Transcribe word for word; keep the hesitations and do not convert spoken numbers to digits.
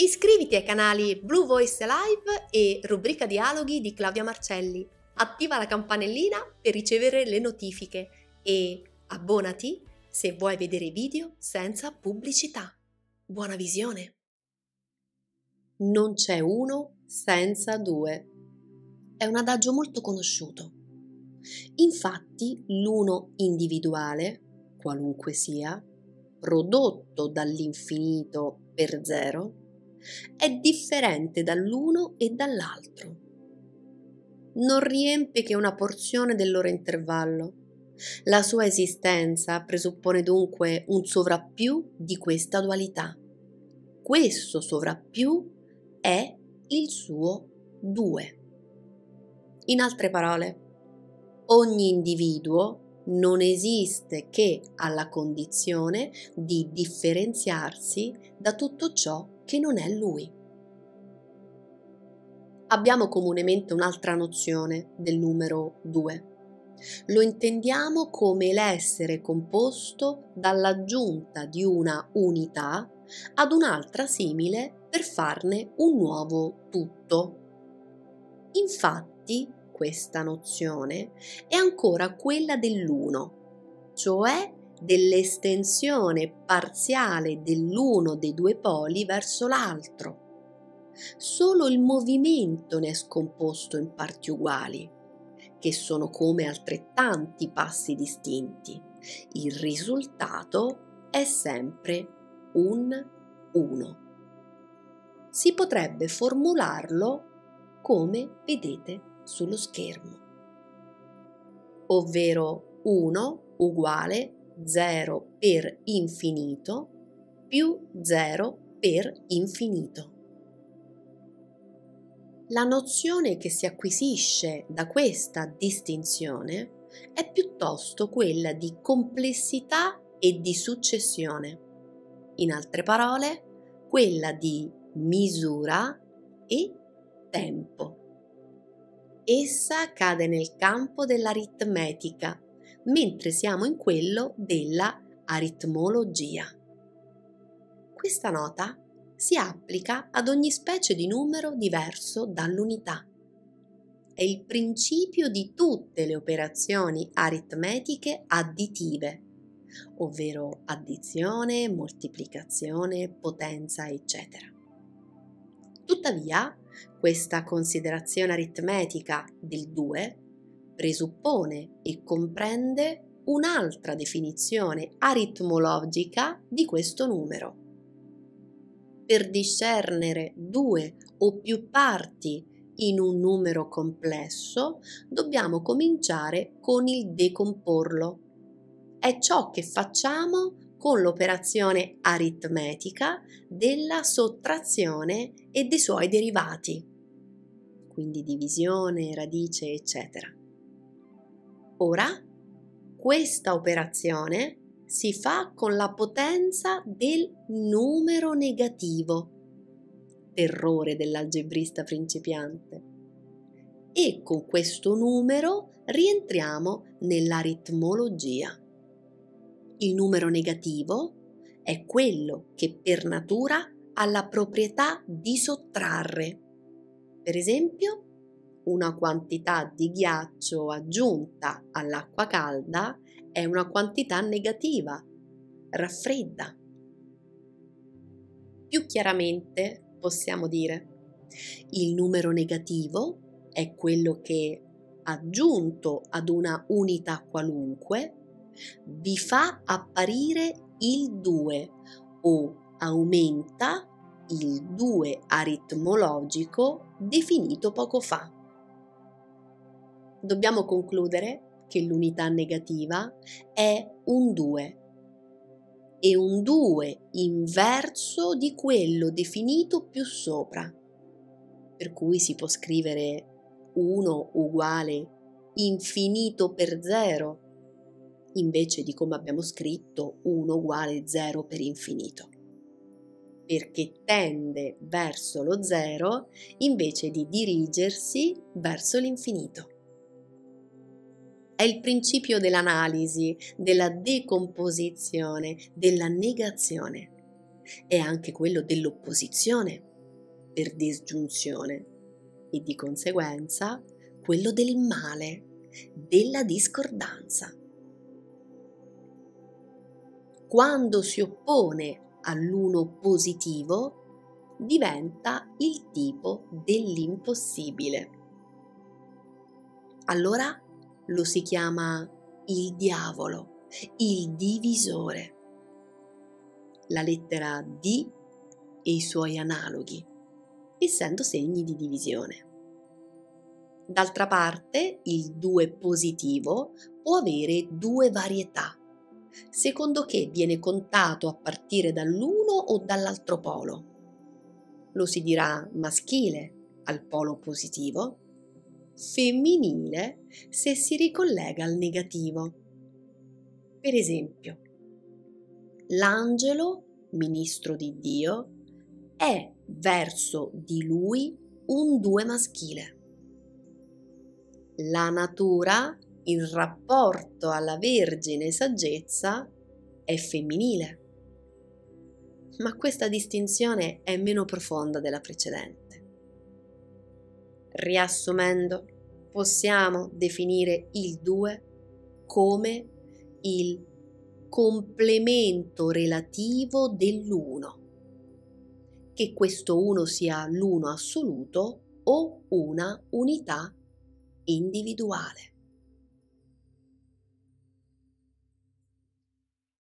Iscriviti ai canali Blue Voice Live e Rubrica Dialoghi di Claudia Marcelli. Attiva la campanellina per ricevere le notifiche e abbonati se vuoi vedere video senza pubblicità. Buona visione! Non c'è uno senza due. È un adagio molto conosciuto. Infatti, l'uno individuale, qualunque sia, prodotto dall'infinito per zero, è differente dall'uno e dall'altro. Non riempie che una porzione del loro intervallo. La sua esistenza presuppone dunque un sovrappiù di questa dualità. Questo sovrappiù è il suo due. In altre parole, ogni individuo non esiste che alla condizione di differenziarsi da tutto ciò che non è lui. Abbiamo comunemente un'altra nozione del numero due. Lo intendiamo come l'essere composto dall'aggiunta di una unità ad un'altra simile per farne un nuovo tutto. Infatti, questa nozione è ancora quella dell'uno, cioè dell'estensione parziale dell'uno dei due poli verso l'altro. Solo il movimento ne è scomposto in parti uguali, che sono come altrettanti passi distinti. Il risultato è sempre un uno. Si potrebbe formularlo come vedete sullo schermo, ovvero uno uguale zero per infinito più zero per infinito. La nozione che si acquisisce da questa distinzione è piuttosto quella di complessità e di successione. In altre parole, quella di misura e tempo. Essa cade nel campo dell'aritmetica, mentre siamo in quello della aritmologia. Questa nota si applica ad ogni specie di numero diverso dall'unità. È il principio di tutte le operazioni aritmetiche additive, ovvero addizione, moltiplicazione, potenza, eccetera. Tuttavia, questa considerazione aritmetica del due presuppone e comprende un'altra definizione aritmologica di questo numero. Per discernere due o più parti in un numero complesso, dobbiamo cominciare con il decomporlo. È ciò che facciamo con l'operazione aritmetica della sottrazione e dei suoi derivati, quindi divisione, radice, eccetera. Ora, questa operazione si fa con la potenza del numero negativo, terrore dell'algebrista principiante, e con questo numero rientriamo nell'aritmologia. Il numero negativo è quello che per natura ha la proprietà di sottrarre. Per esempio, una quantità di ghiaccio aggiunta all'acqua calda è una quantità negativa, raffredda. Più chiaramente possiamo dire: il numero negativo è quello che, aggiunto ad una unità qualunque, vi fa apparire il due o aumenta il due aritmologico definito poco fa. Dobbiamo concludere che l'unità negativa è un due e un due inverso di quello definito più sopra, per cui si può scrivere uno uguale infinito per zero invece di come abbiamo scritto uno uguale zero per infinito, perché tende verso lo zero invece di dirigersi verso l'infinito. È il principio dell'analisi, della decomposizione, della negazione. È anche quello dell'opposizione, per disgiunzione e di conseguenza quello del male, della discordanza. Quando si oppone all'uno positivo, diventa il tipo dell'impossibile. Allora lo si chiama il diavolo, il divisore. La lettera D e i suoi analoghi, essendo segni di divisione. D'altra parte, il due positivo può avere due varietà, secondo che viene contato a partire dall'uno o dall'altro polo. Lo si dirà maschile al polo positivo, femminile se si ricollega al negativo. Per esempio, l'angelo, ministro di Dio, è verso di lui un due maschile. La natura, in rapporto alla Vergine saggezza, è femminile. Ma questa distinzione è meno profonda della precedente. Riassumendo, possiamo definire il due come il complemento relativo dell'uno, che questo uno sia l'uno assoluto o una unità individuale.